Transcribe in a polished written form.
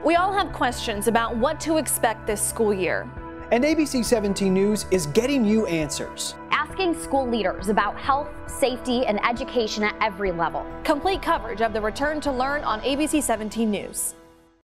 We all have questions about what to expect this school year. And ABC 17 News is getting you answers. Asking school leaders about health, safety, and education at every level. Complete coverage of the Return to Learn on ABC 17 News.